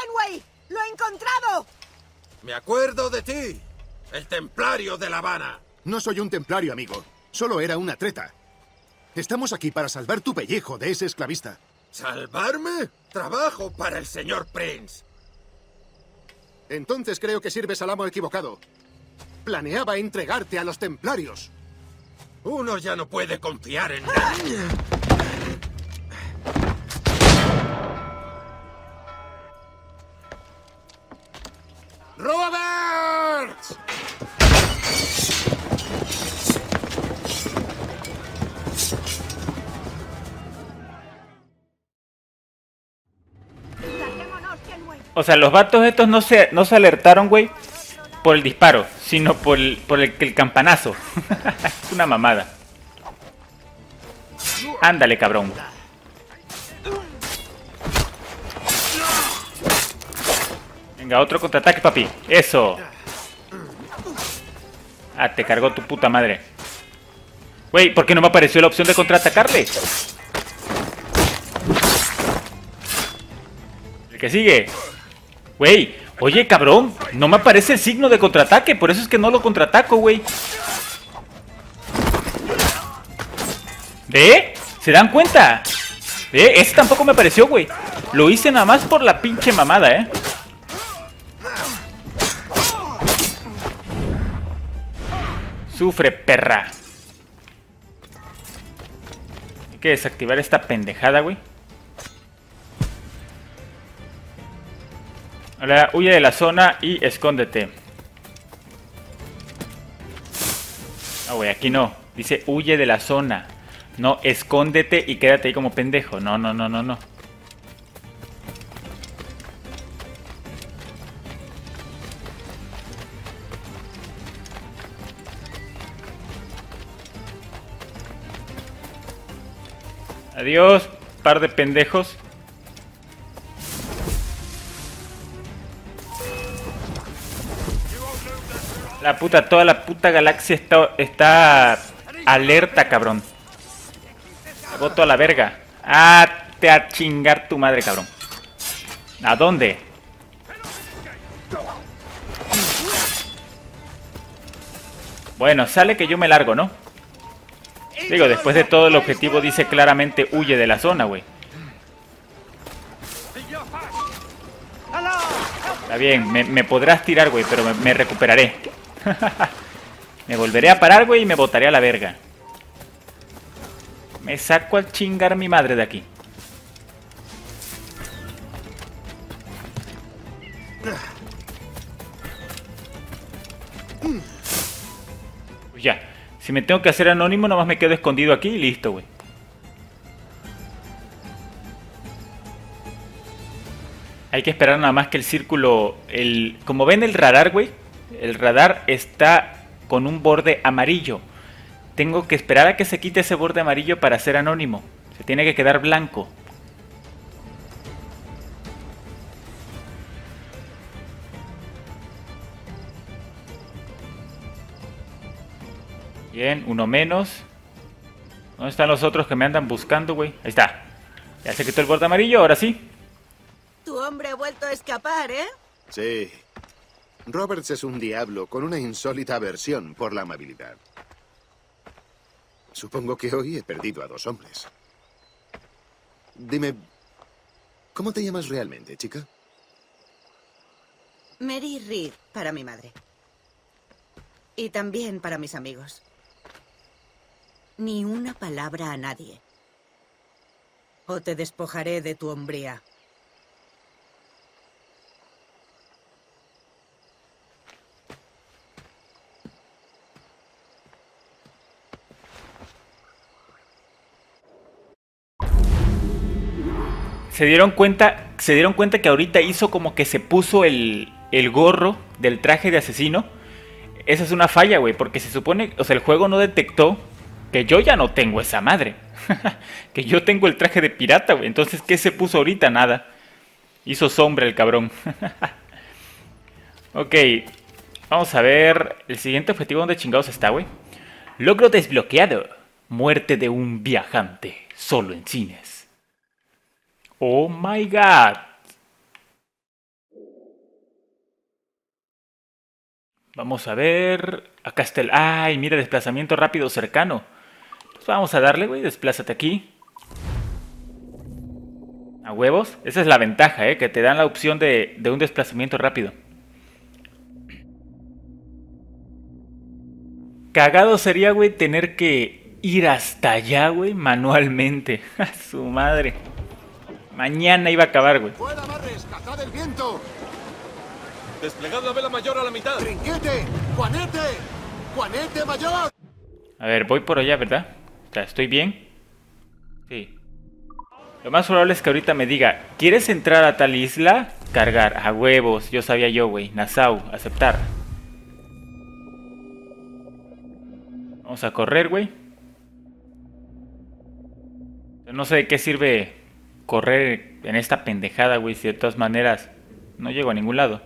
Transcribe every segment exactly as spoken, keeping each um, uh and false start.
Kenway! ¡Lo he encontrado! Me acuerdo de ti, el templario de La Habana. No soy un templario, amigo. Solo era una treta. Estamos aquí para salvar tu pellejo de ese esclavista. ¿Salvarme? Trabajo para el señor Prince. Entonces creo que sirves al amo equivocado. Planeaba entregarte a los templarios. Uno ya no puede confiar en nadie. ¡Robert! O sea, los vatos estos no se, no se alertaron, güey, por el disparo, sino por el, por el, el campanazo. Es una mamada. Ándale, cabrón. Venga, otro contraataque, papi. Eso. Ah, te cargó tu puta madre. Güey, ¿por qué no me apareció la opción de contraatacarle? El que sigue. Güey, oye, cabrón, no me aparece el signo de contraataque, por eso es que no lo contraataco, güey. ¿Ve? ¿Se dan cuenta? ¿Ve? Ese tampoco me apareció, güey. Lo hice nada más por la pinche mamada, ¿eh? Sufre, perra. Hay que desactivar esta pendejada, güey. Ahora, huye de la zona y escóndete. Ah, güey, aquí no. Dice huye de la zona. No, escóndete y quédate ahí como pendejo. No, no, no, no, no. Adiós, par de pendejos. La puta, toda la puta galaxia está, está alerta, cabrón. Me boto a la verga. Ah, te a chingar tu madre, cabrón. ¿A dónde? Bueno, sale que yo me largo, ¿no? Digo, después de todo el objetivo dice claramente huye de la zona, güey. Está bien, me, me podrás tirar, güey, pero me, me recuperaré. Me volveré a parar, güey, y me botaré a la verga. Me saco al chingar mi madre de aquí. Pues ya. Si me tengo que hacer anónimo, nomás me quedo escondido aquí y listo, güey. Hay que esperar nada más que el círculo... El, como ven el radar, güey. El radar está con un borde amarillo. Tengo que esperar a que se quite ese borde amarillo para ser anónimo. Se tiene que quedar blanco. Bien, uno menos. ¿Dónde están los otros que me andan buscando, güey? Ahí está. Ya se quitó el borde amarillo, ahora sí. Tu hombre ha vuelto a escapar, ¿eh? Sí. Roberts es un diablo con una insólita aversión por la amabilidad. Supongo que hoy he perdido a dos hombres. Dime, ¿cómo te llamas realmente, chica? Mary Reed, para mi madre. Y también para mis amigos. Ni una palabra a nadie. O te despojaré de tu hombría. Se dieron cuenta, se dieron cuenta que ahorita hizo como que se puso el, el gorro del traje de asesino. Esa es una falla, güey, porque se supone, o sea, el juego no detectó que yo ya no tengo esa madre. Que yo tengo el traje de pirata, güey. Entonces, ¿qué se puso ahorita? Nada. Hizo sombra el cabrón. Ok, vamos a ver el siguiente objetivo. ¿Dónde chingados está, güey? Logro desbloqueado. Muerte de un viajante. Solo en cines. Oh my god. Vamos a ver... Acá está el... ¡Ay, mira! Desplazamiento rápido cercano. Pues vamos a darle, güey. Desplázate aquí. A huevos. Esa es la ventaja, ¿eh? Que te dan la opción de, de un desplazamiento rápido. Cagado sería, güey, tener que ir hasta allá, güey, manualmente. A su madre. Mañana iba a acabar, güey. ¡Fuera, Barres! ¡Cazad el viento! Desplegad la vela mayor a la mitad. ¡Trinquete! ¡Juanete! ¡Juanete mayor! A ver, voy por allá, ¿verdad? O sea, ¿estoy bien? Sí. Lo más probable es que ahorita me diga, ¿quieres entrar a tal isla? Cargar. A huevos. Yo sabía yo, güey. Nassau. Aceptar. Vamos a correr, güey. No sé de qué sirve correr en esta pendejada, güey, si de todas maneras no llego a ningún lado.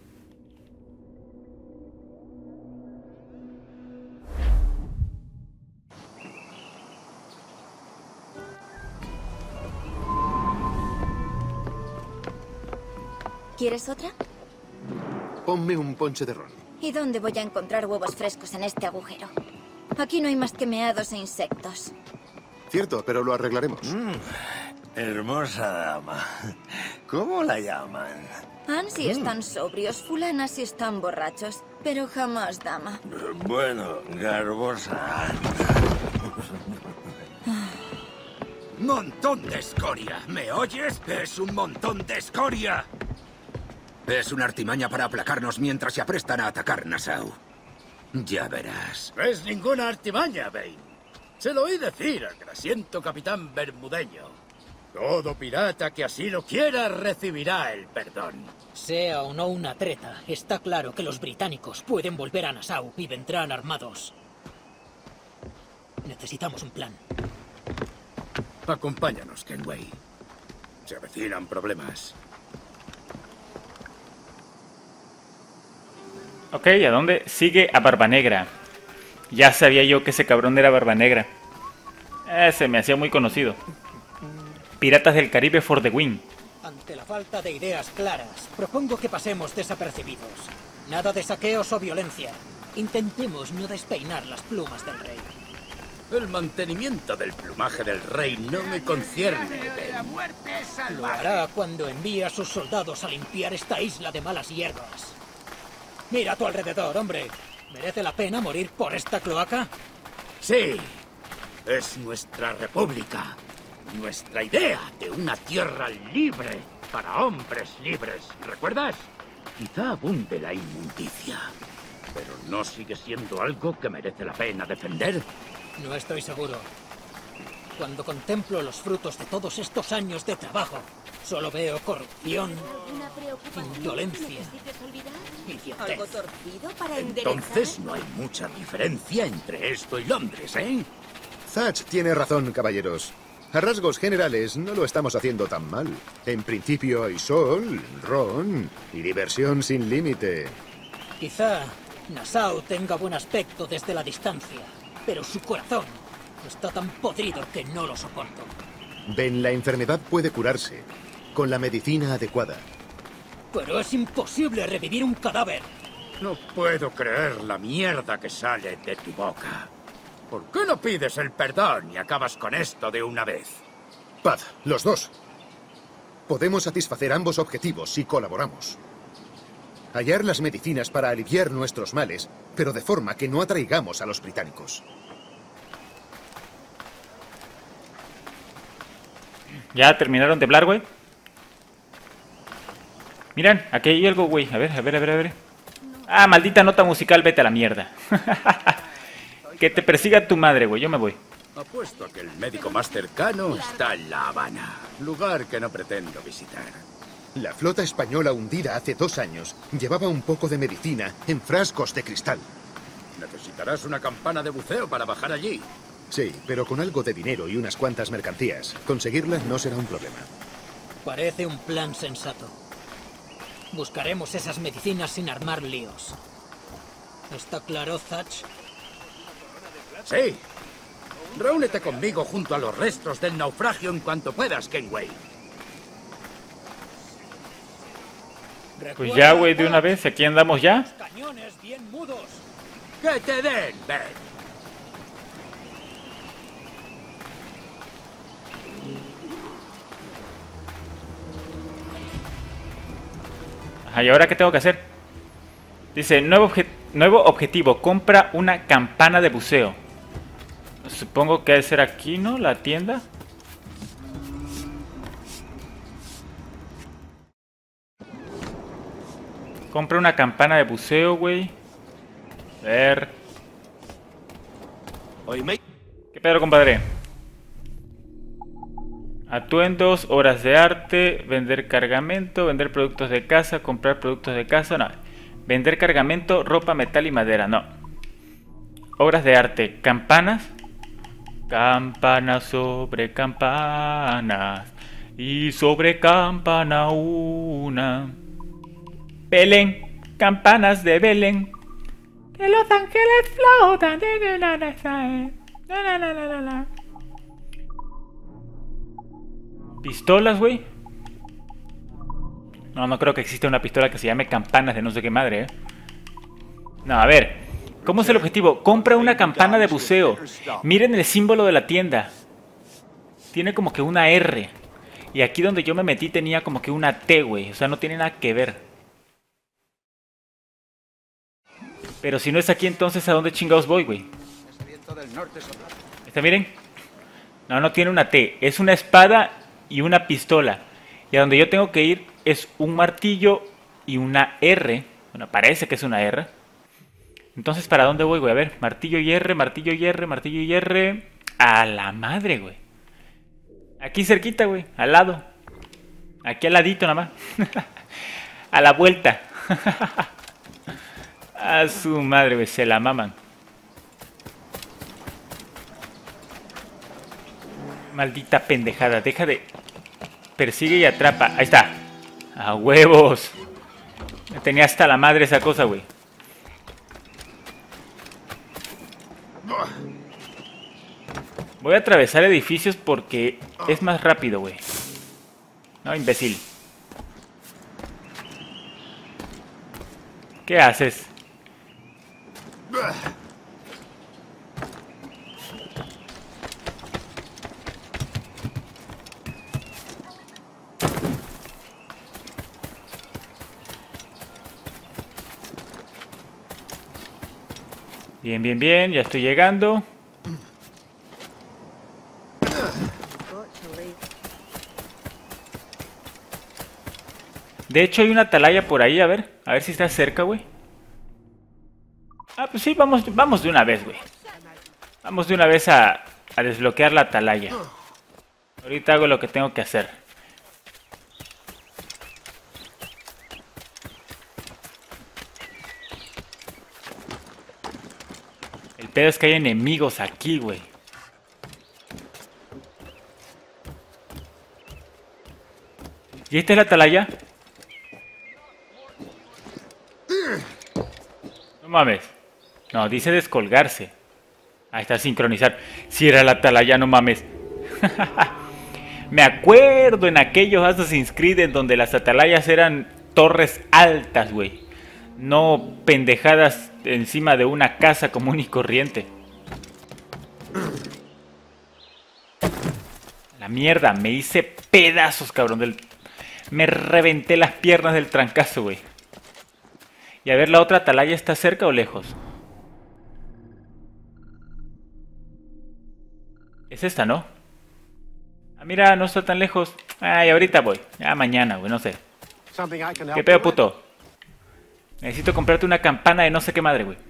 ¿Quieres otra? Ponme un ponche de ron. ¿Y dónde voy a encontrar huevos frescos en este agujero? Aquí no hay más que meados e insectos. Cierto, pero lo arreglaremos. Mm, hermosa dama. ¿Cómo la llaman? Han si están sobrios, fulana si están borrachos, pero jamás dama. Bueno, garbosa. Montón de escoria. ¿Me oyes? Es un montón de escoria. Es una artimaña para aplacarnos mientras se aprestan a atacar Nassau. Ya verás. No es ninguna artimaña, Bane. Se lo oí decir al grasiento capitán bermudeño. Todo pirata que así lo quiera recibirá el perdón. Sea o no una treta, está claro que los británicos pueden volver a Nassau y vendrán armados. Necesitamos un plan. Acompáñanos, Kenway. Se avecinan problemas. Ok, ¿a dónde? Sigue a Barba Negra. Ya sabía yo que ese cabrón era Barba Negra. Eh, se me hacía muy conocido. Piratas del Caribe for the win. Ante la falta de ideas claras, propongo que pasemos desapercibidos. Nada de saqueos o violencia. Intentemos no despeinar las plumas del rey. El mantenimiento del plumaje del rey no me concierne, Bane. Lo hará cuando envíe a sus soldados a limpiar esta isla de malas hierbas. Mira a tu alrededor, hombre. ¿Merece la pena morir por esta cloaca? Sí, es nuestra república. Nuestra idea de una tierra libre para hombres libres. ¿Recuerdas? Quizá abunde la inmundicia, pero ¿no sigue siendo algo que merece la pena defender? No estoy seguro. Cuando contemplo los frutos de todos estos años de trabajo, solo veo corrupción, indolencia, idiotez. ¿Algo torcido para enderezar? Entonces no hay mucha diferencia entre esto y Londres, ¿eh? Thatch tiene razón, caballeros. A rasgos generales, no lo estamos haciendo tan mal. En principio hay sol, ron y diversión sin límite. Quizá Nassau tenga buen aspecto desde la distancia, pero su corazón está tan podrido que no lo soporto. Ben, la enfermedad puede curarse con la medicina adecuada. Pero es imposible revivir un cadáver. No puedo creer la mierda que sale de tu boca. ¿Por qué no pides el perdón y acabas con esto de una vez? Paz, los dos. Podemos satisfacer ambos objetivos si colaboramos. Hallar las medicinas para aliviar nuestros males, pero de forma que no atraigamos a los británicos. ¿Ya terminaron de hablar, güey? Miran, aquí hay algo, güey. A ver, a ver, a ver, a ver. Ah, maldita nota musical, vete a la mierda. Que te persiga tu madre, güey. Yo me voy. Apuesto a que el médico más cercano está en La Habana, lugar que no pretendo visitar. La flota española hundida hace dos años llevaba un poco de medicina en frascos de cristal. Necesitarás una campana de buceo para bajar allí. Sí, pero con algo de dinero y unas cuantas mercancías, conseguirlas no será un problema. Parece un plan sensato. Buscaremos esas medicinas sin armar líos. ¿Está claro, Thatch? Sí. Reúnete conmigo junto a los restos del naufragio en cuanto puedas, Kenway. Pues ya, güey, de una vez. Aquí andamos ya. Cañones bien mudos. ¡Que te den, ven! Ajá, ¿y ahora qué tengo que hacer? Dice, nuevo, obje nuevo objetivo. Compra una campana de buceo. Supongo que debe ser aquí, ¿no? La tienda. Compra una campana de buceo, güey. A ver. ¿Qué pedo, compadre? Atuendos, obras de arte, vender cargamento, vender productos de casa, comprar productos de casa, no. Vender cargamento, ropa, metal y madera, no. Obras de arte, campanas. Campanas sobre campanas y sobre campana una. Belén, campanas de Belén. Que los ángeles flotan. ¿Pistolas, güey? No, no creo que exista una pistola que se llame campanas de no sé qué madre, ¿eh? No, a ver. ¿Cómo es el objetivo? Compra una campana de buceo. Miren el símbolo de la tienda. Tiene como que una R. Y aquí donde yo me metí tenía como que una T, güey. O sea, no tiene nada que ver. Pero si no es aquí, entonces ¿a dónde chingados voy, güey? ¿Está, miren? No, no tiene una T. Es una espada y una pistola. Y a donde yo tengo que ir es un martillo y una R. Bueno, parece que es una R. Entonces, ¿para dónde voy, güey? A ver, martillo y R, martillo y R, martillo y R. A la madre, güey. Aquí cerquita, güey. Al lado. Aquí al ladito nada más. A la vuelta. A su madre, güey. Se la maman. Maldita pendejada. Deja de... Persigue y atrapa. Ahí está. A huevos. Me tenía hasta la madre esa cosa, güey. Voy a atravesar edificios porque es más rápido, güey. No, imbécil. ¿Qué haces? Bien, bien, bien. Ya estoy llegando. De hecho hay una atalaya por ahí, a ver. A ver si está cerca, güey. Ah, pues sí, vamos, vamos de una vez, güey. Vamos de una vez a, a desbloquear la atalaya. Ahorita hago lo que tengo que hacer. El pedo es que hay enemigos aquí, güey. ¿Y esta es la atalaya? No mames. No, dice descolgarse. Ahí está, sincronizar. Si era la atalaya, no mames. Me acuerdo en aquellos Assassin's Creed en donde las atalayas eran torres altas, güey. No pendejadas encima de una casa común y corriente. La mierda, me hice pedazos, cabrón. Del... Me reventé las piernas del trancazo, güey. Y a ver, ¿la otra atalaya está cerca o lejos? Es esta, ¿no? Ah, mira, no está tan lejos. Ay, ahorita voy. Ya mañana, güey, no sé. ¿Qué pedo, puto? Necesito comprarte una campana de no sé qué madre, güey.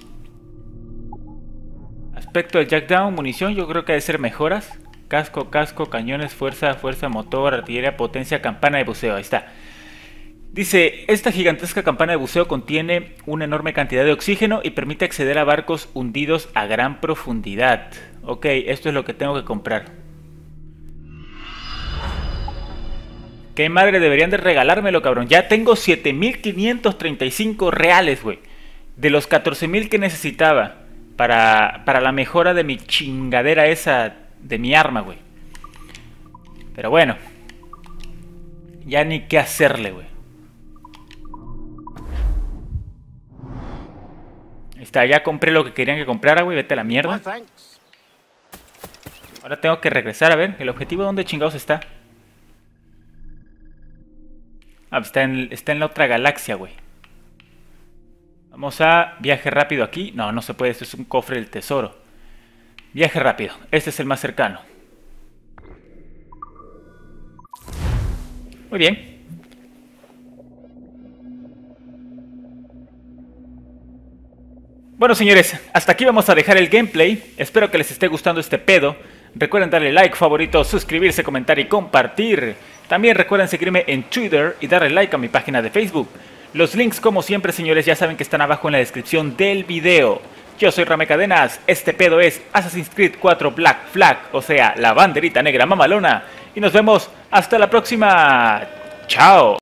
Aspecto del Jackdown, munición, yo creo que debe ser mejoras. Casco, casco, cañones, fuerza, fuerza, motor, artillería, potencia, campana de buceo. Ahí está. Dice, esta gigantesca campana de buceo contiene una enorme cantidad de oxígeno y permite acceder a barcos hundidos a gran profundidad. Ok, esto es lo que tengo que comprar. ¿Qué madre? Deberían de regalármelo, cabrón. Ya tengo siete mil quinientos treinta y cinco reales, güey. De los catorce mil que necesitaba para, para la mejora de mi chingadera esa, de mi arma, güey. Pero bueno. Ya ni qué hacerle, güey. Está, ya compré lo que querían que comprara, güey. Vete a la mierda. Ahora tengo que regresar a ver. ¿El objetivo dónde chingados está? Ah, está en, está en la otra galaxia, güey. Vamos a viaje rápido aquí. No, no se puede. Esto es un cofre del tesoro. Viaje rápido. Este es el más cercano. Muy bien. Bueno, señores, hasta aquí vamos a dejar el gameplay. Espero que les esté gustando este pedo. Recuerden darle like, favorito, suscribirse, comentar y compartir. También recuerden seguirme en Twitter y darle like a mi página de Facebook. Los links, como siempre, señores, ya saben que están abajo en la descripción del video. Yo soy Rame Cadenas, este pedo es Assassin's Creed cuatro Black Flag, o sea, la banderita negra mamalona. Y nos vemos hasta la próxima. ¡Chao!